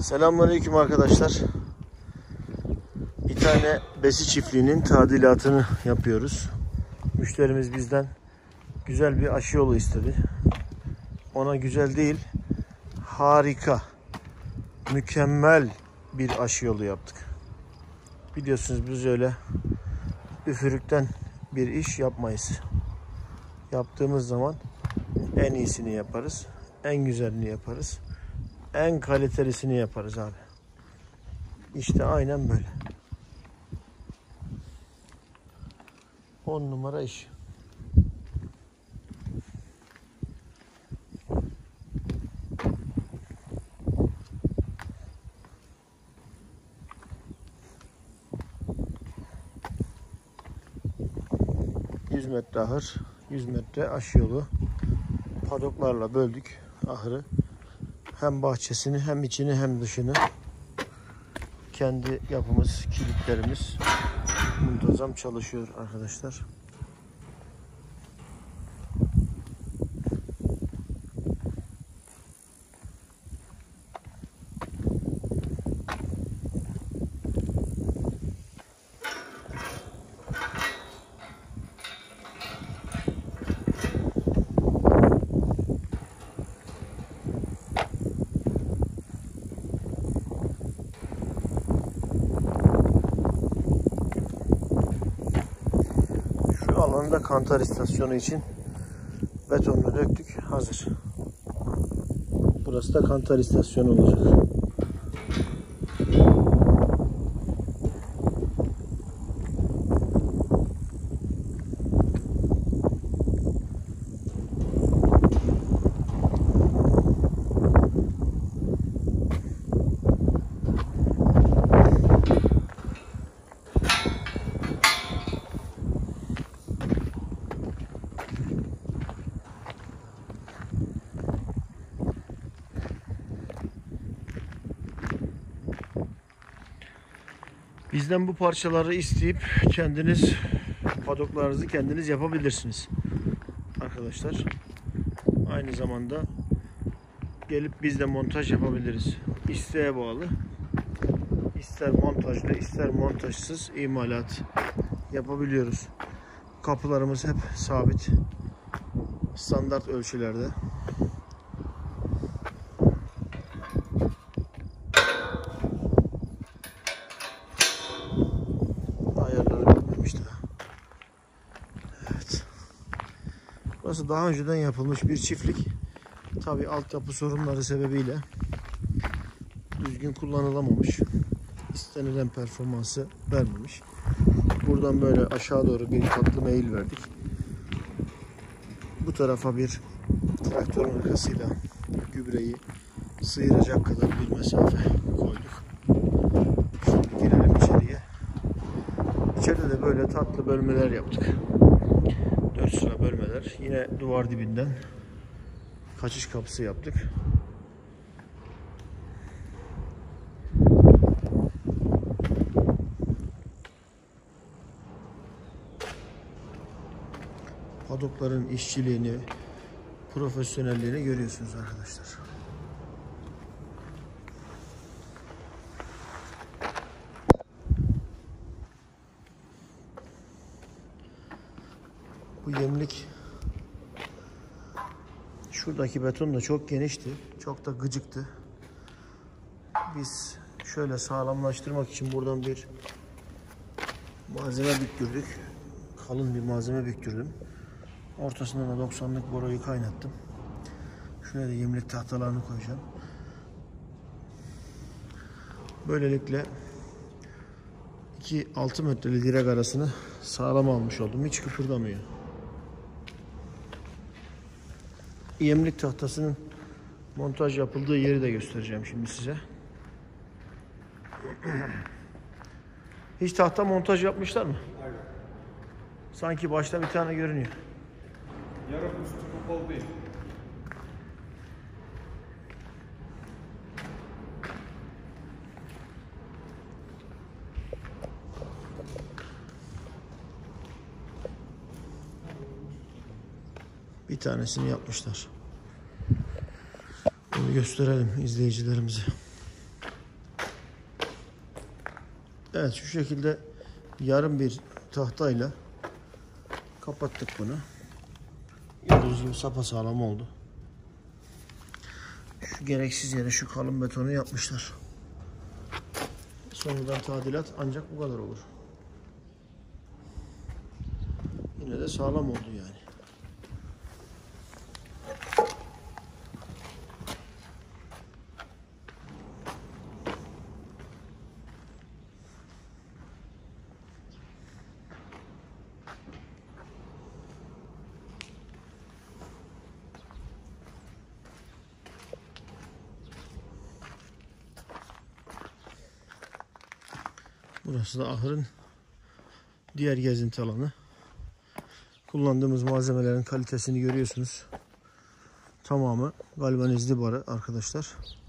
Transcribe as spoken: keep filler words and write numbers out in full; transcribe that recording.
Selamünaleyküm arkadaşlar. Bir tane besi çiftliğinin tadilatını yapıyoruz. Müşterimiz bizden güzel bir aşı yolu istedi. Ona güzel değil, harika, mükemmel bir aşı yolu yaptık. Biliyorsunuz biz öyle üfürükten bir iş yapmayız. Yaptığımız zaman en iyisini yaparız, en güzelini yaparız, en kalitelisini yaparız abi. İşte aynen böyle. On numara iş. yüz metre ahır, yüz metre aşı yolu. Padoklarla böldük ahırı. Hem bahçesini, hem içini, hem dışını. Kendi yapımız, kilitlerimiz muntazam çalışıyor arkadaşlar. Alanda kantar istasyonu için betonla döktük. Hazır. Burası da kantar istasyonu olacak. Bizden bu parçaları isteyip kendiniz padoklarınızı kendiniz yapabilirsiniz arkadaşlar. Aynı zamanda gelip biz de montaj yapabiliriz. İsteğe bağlı. İster montajlı, ister montajsız imalat yapabiliyoruz. Kapılarımız hep sabit. Standart ölçülerde. Burası daha önceden yapılmış bir çiftlik. Tabi altyapı sorunları sebebiyle düzgün kullanılamamış. İstenilen performansı vermemiş. Buradan böyle aşağı doğru bir katlı meyil verdik. Bu tarafa bir traktörün arkasıyla gübreyi sıyıracak kadar bir mesafe koyduk. Şimdi girelim içeriye. İçeride de böyle tatlı bölmeler yaptık. dört sıra bölmeler. Yine duvar dibinden kaçış kapısı yaptık. Padokların işçiliğini, profesyonelliğini görüyorsunuz arkadaşlar. Bu yemlik, şuradaki beton da çok genişti. Çok da gıcıktı. Biz şöyle sağlamlaştırmak için buradan bir malzeme büktürdük. Kalın bir malzeme büktürdüm. Ortasına da doksanlık boruyu kaynattım. Şuraya da yemlik tahtalarını koyacağım. Böylelikle iki altı metreli direk arasını sağlam almış oldum. Hiç kıpırdamıyor. Yemlik tahtasının montaj yapıldığı yeri de göstereceğim şimdi size. Hiç tahta montaj yapmışlar mı? Aynen. Sanki başta bir tane görünüyor. Yarım üstü kapalı değil. Bir tanesini yapmışlar. Bunu gösterelim izleyicilerimize. Evet, şu şekilde yarım bir tahtayla kapattık bunu. Gördüğünüz gibi sapasağlam oldu. Şu gereksiz yere şu kalın betonu yapmışlar. Sonradan tadilat ancak bu kadar olur. Yine de sağlam oldu yani. Burası da ahırın diğer gezinti alanı. Kullandığımız malzemelerin kalitesini görüyorsunuz. Tamamı galvanizli barı arkadaşlar.